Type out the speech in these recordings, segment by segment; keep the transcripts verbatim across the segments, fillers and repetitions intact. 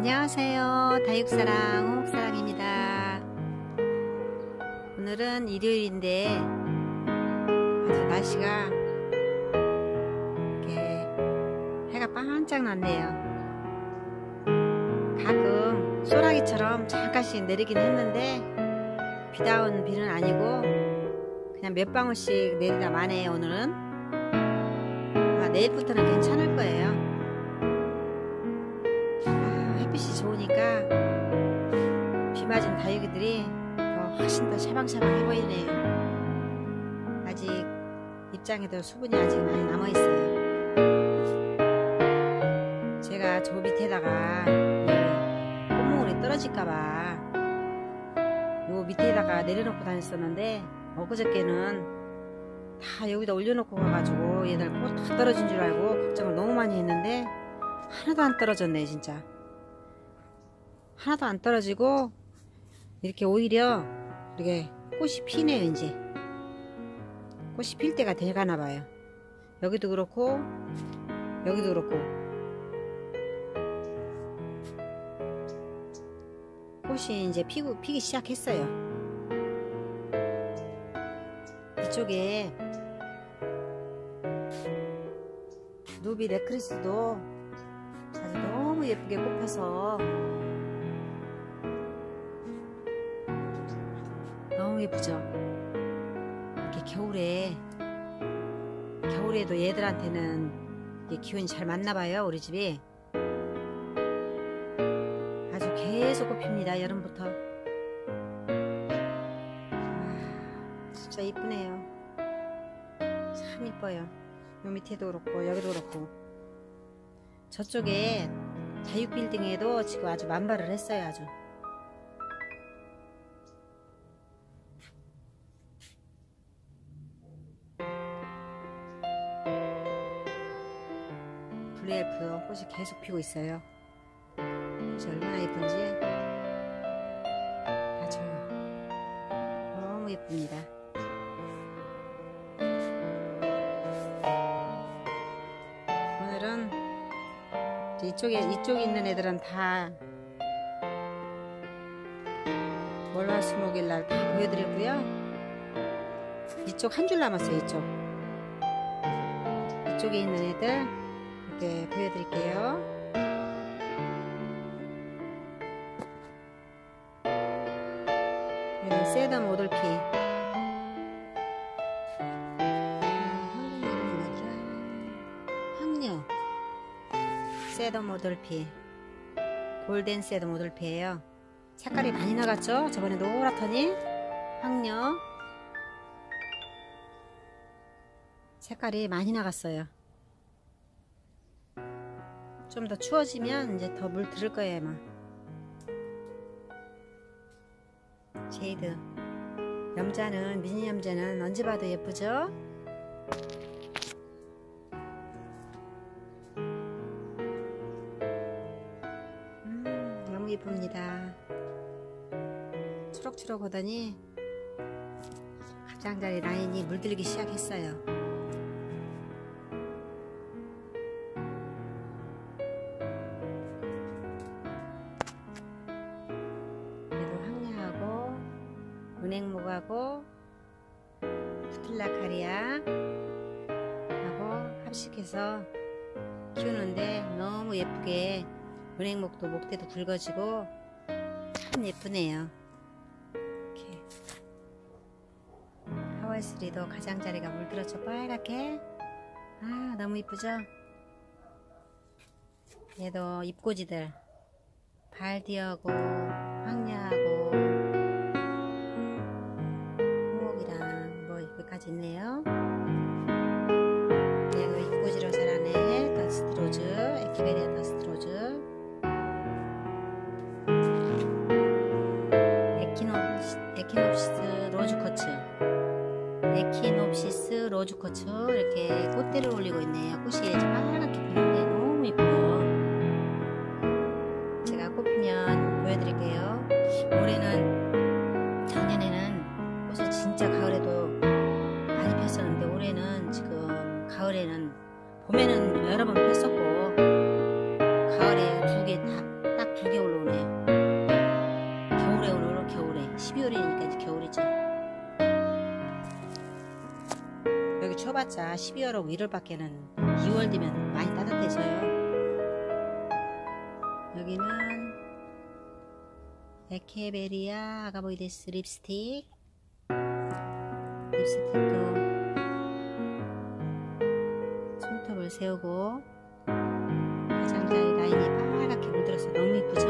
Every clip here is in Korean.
안녕하세요. 다육사랑 홍옥사랑입니다. 오늘은 일요일인데 아주 날씨가 이렇게 해가 반짝 났네요. 가끔 소라기처럼 잠깐씩 내리긴 했는데 비다운 비는 아니고 그냥 몇 방울씩 내리다 마네요. 오늘은 아마 내일부터는 괜찮을 거예요. 햇빛이 좋으니까 비 맞은 다육이들이 더 훨씬 더 샤방샤방해 보이네요. 아직 입장에도 수분이 아직 많이 남아있어요. 제가 저 밑에다가 꽃몽울이 떨어질까봐 요 밑에다가 내려놓고 다녔었는데 엊그저께는 다 여기다 올려놓고 가가지고 얘들 꽃 다 떨어진 줄 알고 걱정을 너무 많이 했는데 하나도 안 떨어졌네. 진짜 하나도 안 떨어지고 이렇게 오히려 이렇게 꽃이 피네요. 이제 꽃이 필 때가 돼가나 봐요. 여기도 그렇고 여기도 그렇고 꽃이 이제 피고, 피기 시작했어요. 이쪽에 누비 레크리스도 아주 너무 예쁘게 꽃펴서 너무 예쁘죠. 이렇게 겨울에 겨울에도 얘들한테는 이게 기운이 잘 맞나봐요. 우리 집이 아주 계속 꽃핍니다. 여름부터. 아, 진짜 이쁘네요. 참 이뻐요. 요 밑에도 그렇고 여기도 그렇고 저쪽에 다육빌딩에도 지금 아주 만발을 했어요. 아주 블루엘프도 꽃이 계속 피고 있어요. 꽃이 얼마나 예쁜지 아주 너무 예쁩니다. 오늘은 이쪽에 이쪽에 있는 애들은 다 월화수목일날 다 보여드렸고요. 이쪽 한 줄 남았어요. 이쪽 이쪽에 있는 애들 이렇게 보여드릴게요. 여기 세덤 오돌피. 황녀 세덤 오돌피, 골덴 세덤 오돌피예요. 색깔이 많이 나갔죠. 저번에 노랗더니 황녀 색깔이 많이 나갔어요. 좀 더 추워지면 이제 더 물 들을 거예요. 아마 제이드 염자는 미니 염자는 언제 봐도 예쁘죠. 음, 너무 예쁩니다. 초록초록 하더니 가장자리 라인이 물들기 시작했어요. 은행목하고 푸틀라카리아 하고 합식해서 키우는데 너무 예쁘게 은행목도 목대도 굵어지고 참 예쁘네요. 이렇게 하와이스리도 가장자리가 물들었죠. 빨갛게. 아 너무 이쁘죠. 얘도 잎꽂이들 발디하고 황야하고 까지 있네요. 얘도 잎꽂이로 자라네. 더스트로즈, 에키베리아 더스트로즈, 에키노, 에키놉시스 로즈코츠, 에키놉시스 로즈코츠 이렇게 꽃대를 올리고 있네요. 꽃이 빨갛게 피는데 너무 이뻐요. 제가 꽃 피면 보여드릴게요. 올해는 작년에는 꽃이 진짜 가을에도 폈었는데 올해는 지금 가을에는 봄에는 여러 번 폈었고 가을에 두 개 딱 두 개 올라오네요. 겨울에 올라오러 겨울에 십이월이니까 이제 겨울이죠. 여기 쳐봤자 십이월하고 일월밖에는 이월 되면 많이 따뜻해져요. 여기는 에케베리아 아가보이데스 립스틱. 립스틱도 손톱을 세우고 가장자리 라인이 빨갛게 물들어서 너무 예쁘죠?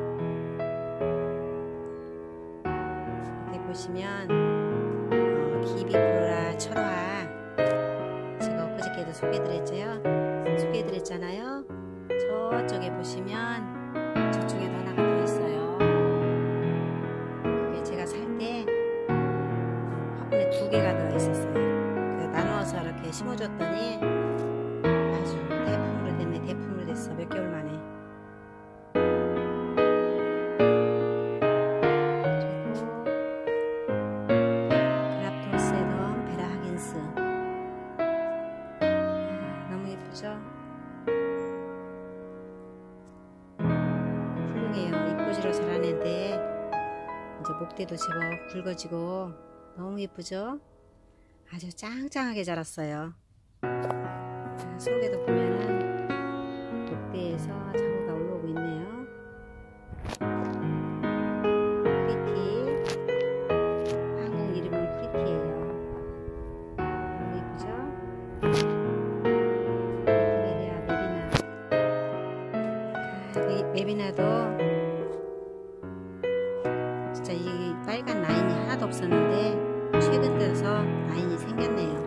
이렇게 보시면 어, 기비플로라 철화 제가 엊그저께도 소개해드렸죠? 소개해드렸잖아요. 저쪽에 보시면 저쪽에도 하나가 더 있어요. 그게 제가 살 때 화분에 두 개가 들어있었어요. 그래서 나누어서 이렇게 심어줬더니 아주 대품으로 됐네. 대품으로 됐어. 몇 개월 만에. 그리고 그랍토세덤 베라하긴스. 아, 너무 예쁘죠? 훌륭해요. 이쁘지로 자라는데 이제 목대도 제법 굵어지고 너무 예쁘죠? 아주 짱짱하게 자랐어요. 자, 속에도 보면은 목대에서 자구가 올라오고 있네요. 프리티. 한국 이름은 프리티예요. 너무 예쁘죠? 에케베리아 메비나. 아, 메, 메비나도 진짜 이 빨간 라인이 하나도 없었는데 최근 들어서 라인이 생겼네요.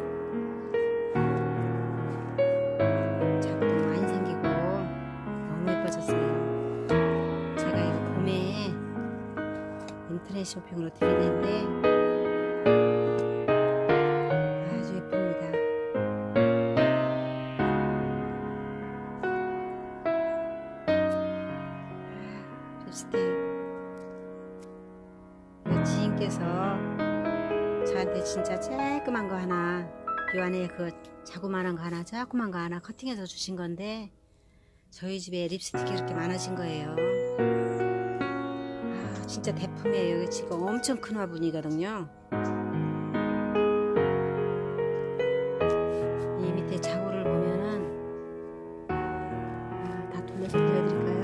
자구도 많이 생기고 너무 예뻐졌어요. 제가 이거 봄에 인터넷 쇼핑으로 드리는데 아주 예쁩니다. 아, 립스틱. 지인께서 저한테 진짜 쬐끄만 거 하나, 요 안에 그 자구만한 거 하나, 조그만 거 하나 커팅해서 주신 건데 저희 집에 립스틱이 이렇게 많으신 거예요. 아, 진짜 대품이에요. 지금 엄청 큰 화분이거든요. 이 밑에 자구를 보면은 아, 다 돌려서 보여드릴까요?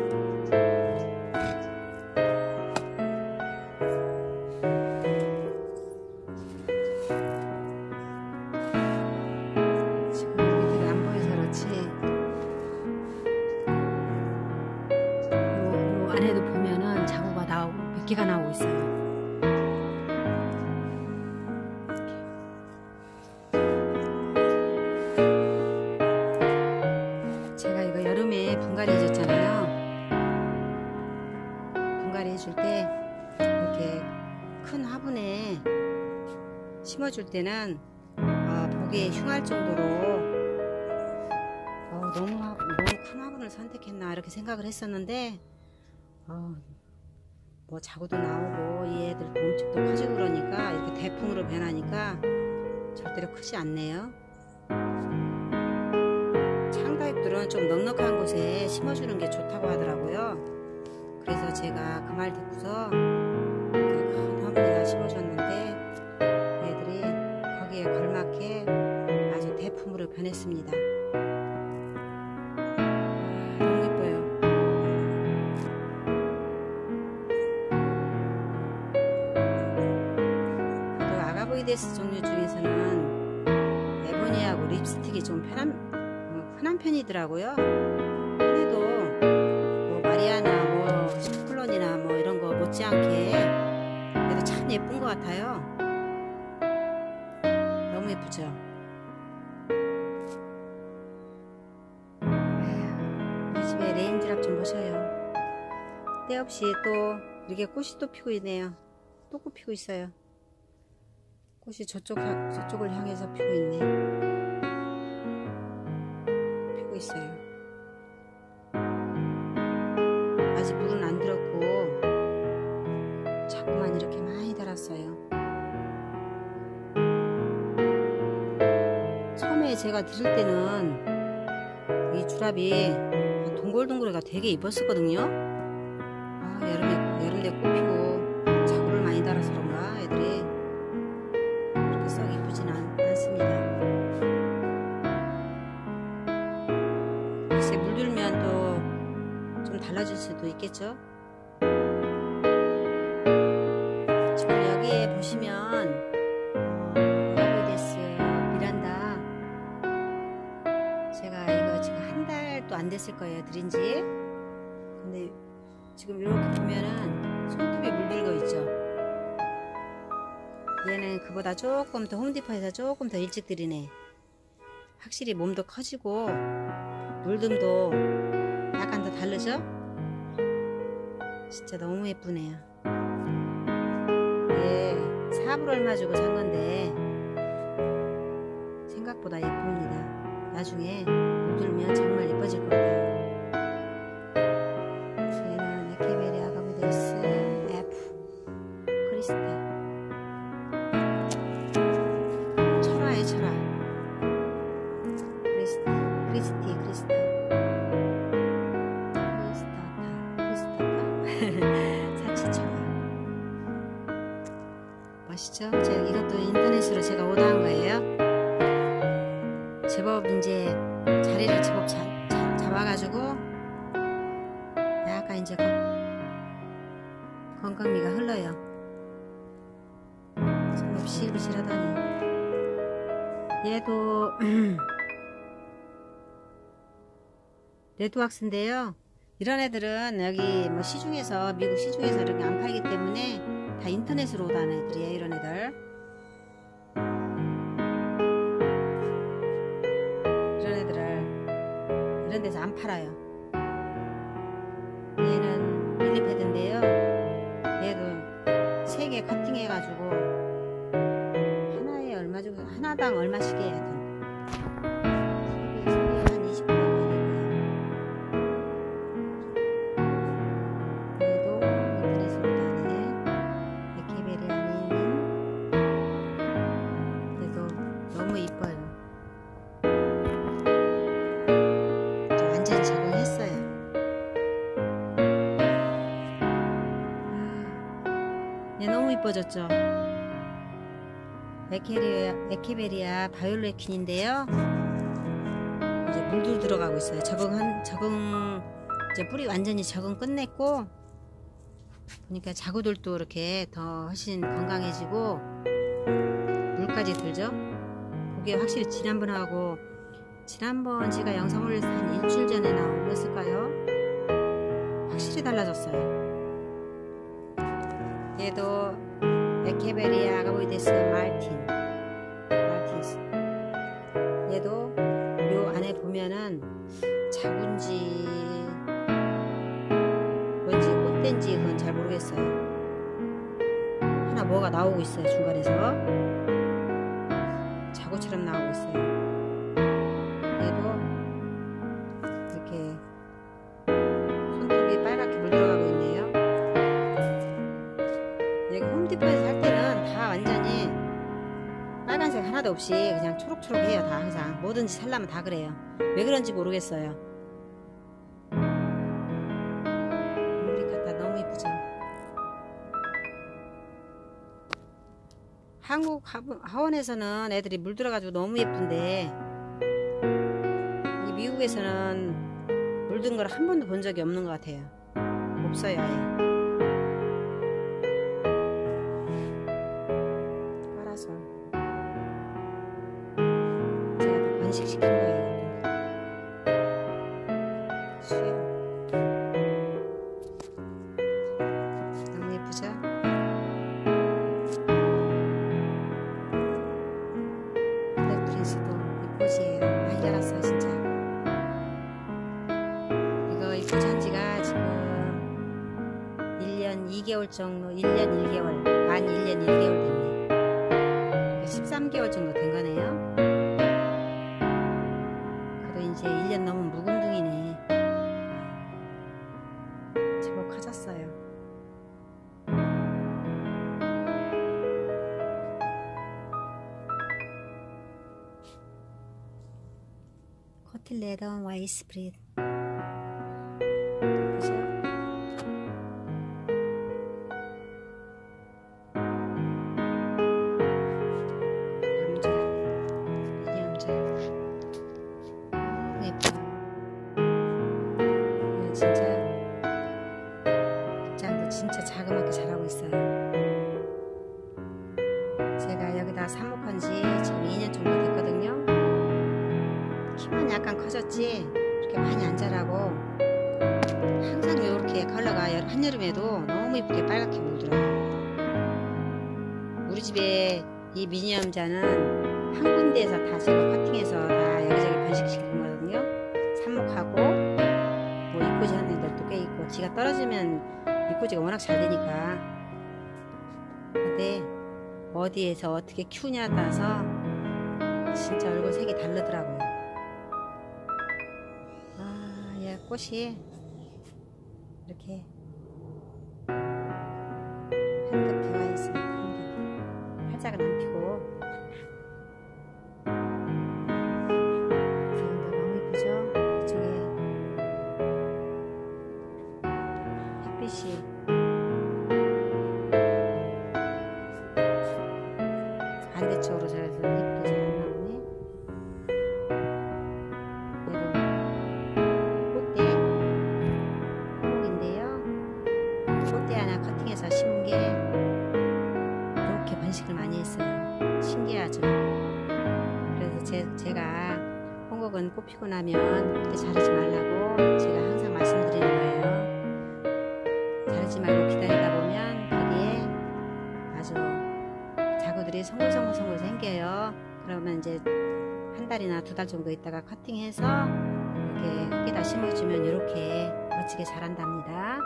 안에도 보면은 자구가 나오고 몇 개가 나오고 있어요. 제가 이거 여름에 분갈이 해줬잖아요. 분갈이 해줄 때 이렇게 큰 화분에 심어줄 때는 어, 보기에 흉할 정도로 어, 너무, 너무 큰 화분을 선택했나 이렇게 생각을 했었는데 어, 뭐 자구도 나오고 얘들 몸집도 커지고 그러니까 이렇게 대풍으로 변하니까 절대로 크지 않네요. 창다입들은 좀 넉넉한 곳에 심어주는 게 좋다고 하더라고요. 그래서 제가 그 말 듣고서 이렇게 큰 화분에다 심어줬는데 얘들이 거기에 걸맞게 아주 대품으로 변했습니다. 아가보이데스 종류 중에서는 에보니하고 립스틱이 좀 편한, 어, 흔한 편이더라고요. 그래도 뭐 마리아나 뭐 시클론이나 뭐 이런 거 못지않게 그래도 참 예쁜 것 같아요. 너무 예쁘죠? 에휴, 우리 집에 레인드랍 좀 보셔요. 때없이 또 이렇게 꽃이 또 피고 있네요. 또 꽃 피고 있어요. 꽃이 저쪽, 저쪽을 향해서 피고 있네. 피고 있어요. 아직 물은 안 들었고 자꾸만 이렇게 많이 달았어요. 처음에 제가 들을 때는 이 주랍이 동글동글해가 되게 이뻤었거든요. 여름에 여름에 꽃피고 자구를 많이 달아서 그런가 애들이 그렇게 썩 이쁘진 않, 않습니다. 글쎄 물들면 또 좀 달라질 수도 있겠죠. 지금 여기에 보시면 어, 아보이데스 미란다, 제가 이거 지금 한 달도 안 됐을 거예요 드린지. 근데 지금 이렇게 보면은 손톱이 물들고 있죠. 얘는 그보다 조금 더 홈디포에서 조금 더 일찍 들이네. 확실히 몸도 커지고 물듦도 약간 더 다르죠. 진짜 너무 예쁘네요. 예, 사불 얼마 주고 산 건데 생각보다 예쁩니다. 나중에 물들면 정말 예뻐질 것 같아요. 철화의 철화, 크리스티, 크리스티, 크리스타, 크리스타타, 크리스타타, 사치철화. 멋있죠? 제가 이것도 인터넷으로 제가 오더한 거예요. 제법 이제 자리를 제법 자, 자, 잡아가지고 약간 이제 건강미가 흘러요. 제법 실실하다니. 얘도 레드왁스인데요. 이런 애들은 여기 뭐 시중에서, 미국 시중에서 이렇게 안 팔기 때문에 다 인터넷으로 오다는 애들이에요. 이런 애들 이런 애들을 이런 데서 안 팔아요. 얘는 릴리패드인데요. 얘도 세 개 커팅 해가지고 하나에 얼마 주고, 하나당 얼마씩 해야 돼. 한 이십 분 정도 되고요. 얘도 인터넷으로 다네. 에케베리아님은 얘도 너무 이뻐요. 완전히 적응했어요. 얘 너무 이뻐졌죠. 에케리아, 에케베리아 바이올레킨인데요. 이제 물도 들어가고 있어요. 적응한, 적응, 이제 뿌리 완전히 적응 끝냈고, 보니까 자구들도 이렇게 더 훨씬 건강해지고, 물까지 들죠? 그게 확실히 지난번하고, 지난번 제가 영상 올렸을 때 한 일주일 전에 나 올렸을까요? 확실히 달라졌어요. 얘도 에케베리아 아보이데스 말틴, 말틴스. 얘도 요 안에 보면은 자군지 뭔지 꽃된지 그건 잘 모르겠어요. 하나 뭐가 나오고 있어요. 중간에서 자구처럼 나오고 있어요. 얘도 이렇게 손톱이 빨갛게 물들어가고 있네요. 여기 홈디포에서 살 때는 다 완전히 빨간색 하나도 없이 그냥 초록초록해요. 다 항상 뭐든지 살려면 다 그래요. 왜 그런지 모르겠어요. 아메리카타 너무 이쁘죠. 한국 하원에서는 애들이 물들어가지고 너무 예쁜데 이 미국에서는 물든 걸 한 번도 본 적이 없는 것 같아요. 없어요 아예. 시킨 거예요. 수영 너무 예쁘죠? 블랙 프린스도 이쁘지예요. 많이 자랐어요 진짜. 이거 이쁘지 한 지가 지금 일 년 이 개월 정도, 일 년 일 개월, 만 일 년 일 개월 됐네. 십삼 개월 정도 된 거네요. 이제 일 년 넘은 묵은둥이네. 제법 커졌어요. 코틸레던 와이스프릿. 보세요. 커졌지 그렇게 많이 안 자라고 항상 이렇게 컬러가 한여름에도 너무 이쁘게 빨갛게 물더라고. 우리 집에 이 미니엄자는 한 군데에서 다 제가 커팅해서 다 여기저기 번식시킨 거거든요. 삽목하고 뭐 이꼬지 하는 애들도 꽤 있고, 지가 떨어지면 이꼬지가 워낙 잘 되니까. 근데 어디에서 어떻게 키우냐에 따라서 진짜 얼굴 색이 다르더라고요. 아, 얘 꽃이 이렇게 한겹 되어 있습니다. 한겹. 활짝은 안 피고. 지금도 너무 이쁘죠? 이쪽에 햇빛이 반대쪽으로 져서 이쁘게 잘 나오네. 얘도 꽃대 한목인데요. 꽃대 하나 커팅해서 심은 게 이렇게 번식을 많이 했어요. 신기하죠? 그래서 제, 제가 홍국은 꽃 피고 나면 그때 자르지 말라고 제가 항상 말씀드리는 거예요. 자르지 말고 기다리다 보면 거기에 아주 자구들이 송글송글 생겨요. 그러면 이제 한 달이나 두 달 정도 있다가 커팅해서 이렇게 흙에다 심어주면 이렇게 멋지게 자란답니다.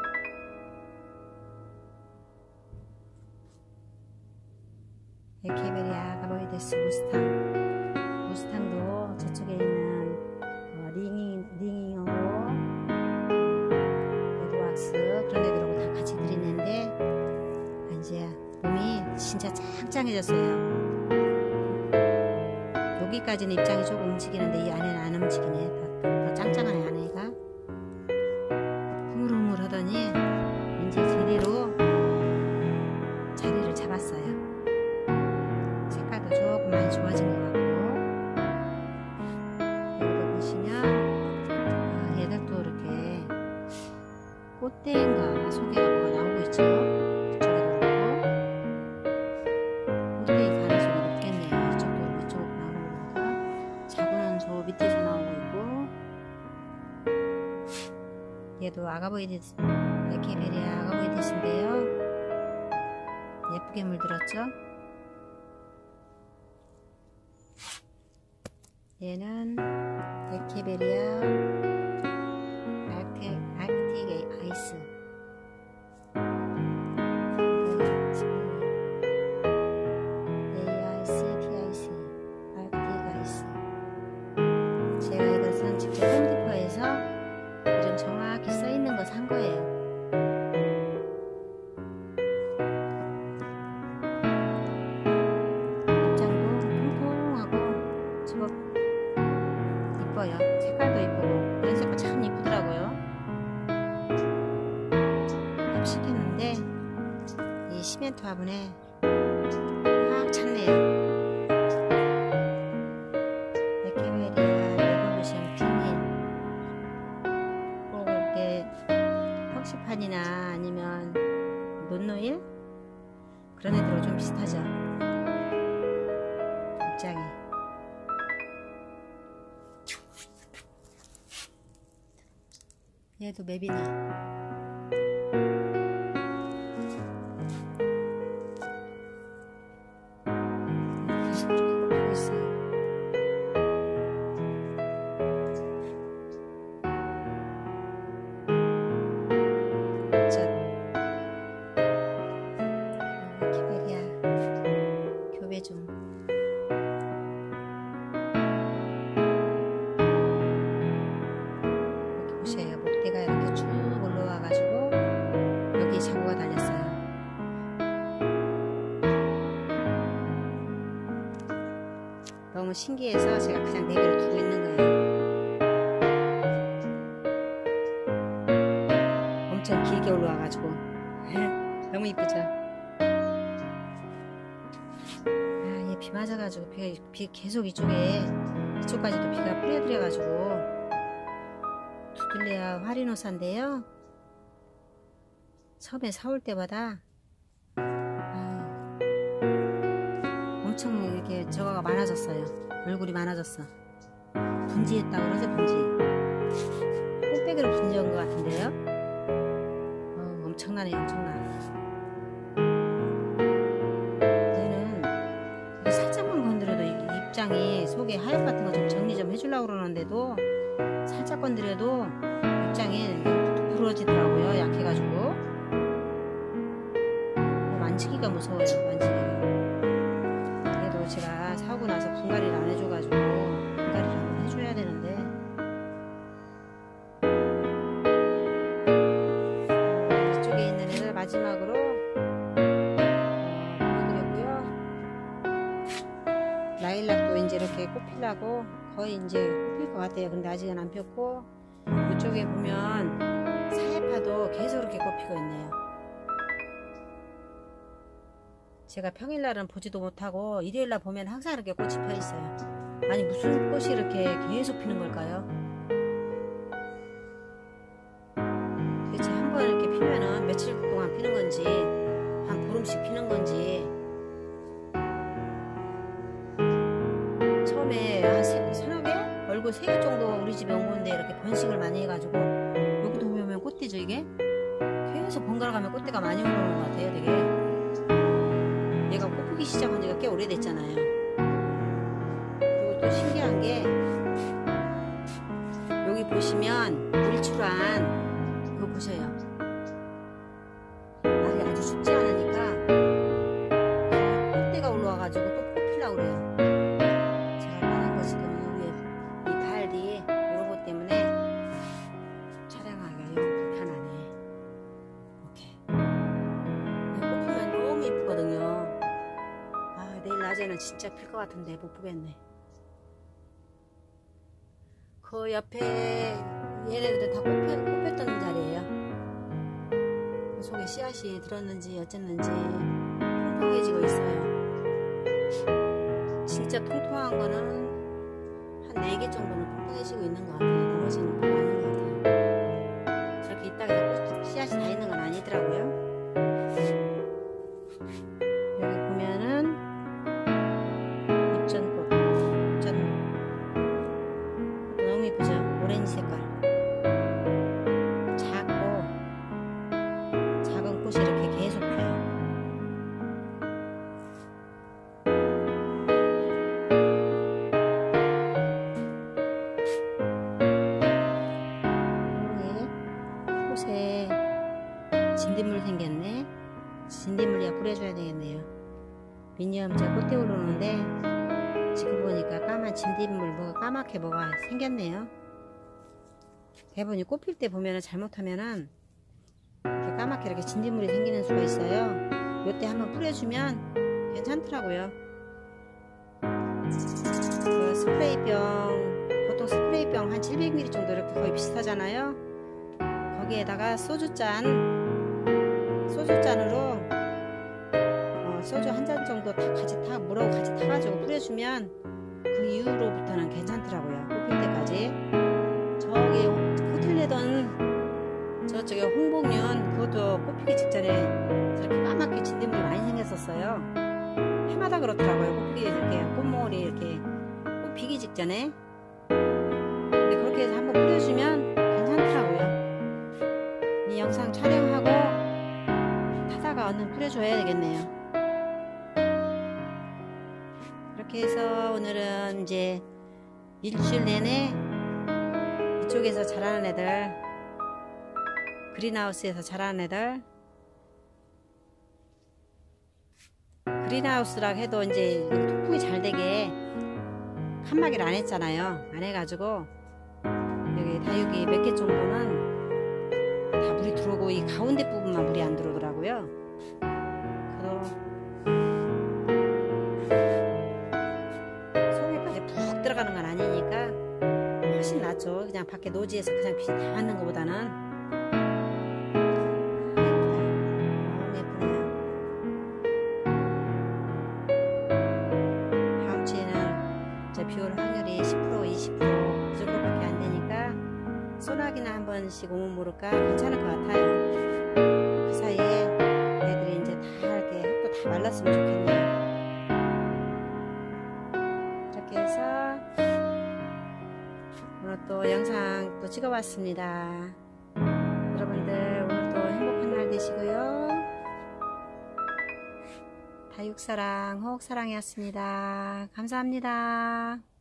에케베리아 가보이데스 무스탕. 무스탕도 저쪽에 있는 어, 링잉, 링잉하고 레드왁스 그런 애들하고 다 같이 들이는데 이제 몸이 진짜 짱짱해졌어요. 여기까지는 입장이 조금 움직이는데 이 안에는 안 움직이네. 더, 더 짱짱하네 안에가. 흐물흐물 하더니 이제 제대로 자리를 잡았어요. 색깔도 조금 많이 좋아진 것 같고. 여기도 보시면 아, 얘들도 이렇게 꽃대인가 소개가 뭐가 나오고 있죠. 이쪽에도 그렇고 꽃대의 가능성이 높겠네요. 이쪽도 그렇고 이쪽으로 나오는 거니까. 자구는 저 밑에서 나오고 있고, 얘도 아가보이디스, 에케베리아 아가보이디스인데요. 예쁘게 물들었죠. 얘는 에케베리아 아크틱, 아크틱 아이스. 에이아이씨, 티아이씨, 아크틱 아이스. 제가 이것은 직접 홈디포에서 이름 정확히 써있는 거 산 거예요. 색깔도 이쁘고 이런 색깔 참 이쁘더라고요. 합식했는데 이 시멘트 화분에 꽉 찼네요. 에케베리아 레볼루션 비닐 꼭 이렇게 턱시판이나 아니면 논노일 그런 애들하고 좀 비슷하죠. 입장이. 얘도 맵이나 계속 보고 있어요. 에케베리아 교배종. 이렇게 보셔요. 목대가 이렇게 쭉 올라와 가지고 여기 자구가 달렸어요. 너무 신기해서 제가 그냥 내비를 두고 있는 거예요. 엄청 길게 올라와 가지고 너무 이쁘죠. 아, 얘 비 맞아 가지고 비가 비 계속 이쪽에 이쪽까지도 비가 뿌려들여 가지고. 두들레아 화리노사인데요. 처음에 사올 때마다 아, 엄청 이렇게 저거가 많아졌어요. 얼굴이 많아졌어. 분지했다 그러죠. 분지. 꽃배기를 분지한 것 같은데요. 어, 엄청나네, 엄청나. 얘는 살짝만 건드려도 입장이 속에 하얗 같은 거 좀 정리 좀 해주려고 그러는데도 살짝 건드려도 입장이 부러지더라고요. 약해가지고 만지기가 무서워요. 만지기가. 그래도 제가 사고 나서 분갈이를 안 해줘가지고 분갈이를 한번 해줘야 되는데 이쪽에 있는 애를 마지막으로 어, 보여드렸고요. 라일락도 이제 이렇게 꽃피려고 거의 이제 꽃필 것 같아요. 근데 아직은 안 폈고 이쪽에 보면 사해파도 계속 이렇게 꽃피고 있네요. 제가 평일날은 보지도 못하고 일요일날 보면 항상 이렇게 꽃이 펴 있어요. 아니 무슨 꽃이 이렇게 계속 피는 걸까요? 도대체 한 번 이렇게 피면은 며칠 동안 피는 건지 한 보름씩 피는 건지. 처음에 한 세, 서너 개? 얼굴 세 개 정도 우리 집에 온 건데 이렇게 번식을 많이 해가지고 여기도 보면 꽃대죠. 이게 계속 번갈아 가면 꽃대가 많이 오르는 것 같아요. 되게 얘가 꽃 피기 시작한 지가 꽤 오래됐잖아요. 그리고 또 신기한 게 여기 보시면 일출한 그거 보셔요. 날이 아주 춥지 않으니까 꽃대가 올라와가지고 또 꽃 피려고 그래요. 제가 빠른 거 지금 위에 이 달 뒤에 이런 것 때문에 촬영하기가 영 불편하네. 이렇게 꽃 피면 너무 이쁘거든요. 내일 낮에는 진짜 필 것 같은데 못 보겠네. 그 옆에 얘네들도 다 꽃, 꽃 폈던 자리예요. 그 속에 씨앗이 들었는지 어쨌는지 통통해지고 있어요. 진짜 통통한 거는 한 네 개 정도는 통통해지고 있는 것 같아요. 나머지는 별로 아닌 것 같아요. 저렇게 있다가 꽃 씨앗이 다 있는 건 아니더라고요. 여기 보면은 입전꽃, 입전 너무 이쁘죠? 오렌지 색깔. 작고 작은 꽃이 이렇게 계속 펴요. 꽃에 진딧물 생겼네. 진딧물이야 뿌려줘야 되겠네요. 미니엄제 꽃대 오르는데 지금 보니까 까만 진딧물 뭐가 까맣게 뭐가 생겼네요. 대부분 꽃 필 때 보면은 잘못하면은 이렇게 까맣게 이렇게 진딧물이 생기는 수가 있어요. 요때 한번 뿌려주면 괜찮더라고요. 그 스프레이병, 보통 스프레이병 한 칠백 밀리리터 정도 이렇게 거의 비슷하잖아요. 거기에다가 소주잔, 소주잔으로 어, 소주 한 잔 정도 다 같이 타, 물하고 같이 타가지고 뿌려주면 그 이후로부터는 괜찮더라고요. 꽃필 때까지. 저기 호틀레던 저쪽에 홍복륜 그것도 꽃피기 직전에 저렇게 까맣게 진딧물이 많이 생겼었어요. 해마다 그렇더라고요. 꽃피기 이렇게 꽃모을이 이렇게 꽃피기 직전에. 근데 그렇게 해서 한번 뿌려주면 괜찮더라고요. 이 영상 촬영하고 타다가 얼른 뿌려줘야 되겠네요. 이렇게 해서 오늘은 이제 일주일 내내 이쪽에서 자라는 애들, 그린하우스에서 자라는 애들, 그린하우스라 해도 이제 통풍이 잘 되게 칸막이를 안 했잖아요. 안 해가지고 여기 다육이 몇 개 정도는 다 물이 들어오고 이 가운데 부분만 물이 안 들어오더라고요. 그래서 속에까지 푹 들어가는 건 아니니까 훨씬 낫죠. 그냥 밖에 노지에서 그냥 빛 다 맞는 것보다는. 너무 예쁘네요. 다음 주에는 이제 비올 확률이 십 퍼센트 이십 퍼센트 그 정도밖에 안 되니까 소나기나 한 번씩 오면 모를까 괜찮을 것 같아요. 그 사이에 애들이 이제 다 이렇게 흙도 다 말랐으면 좋겠네요. 이렇게 해서 오늘 또 영상 또 찍어봤습니다. 여러분들 오늘도 행복한 날 되시고요. 다육사랑, 호옥사랑이었습니다. 감사합니다.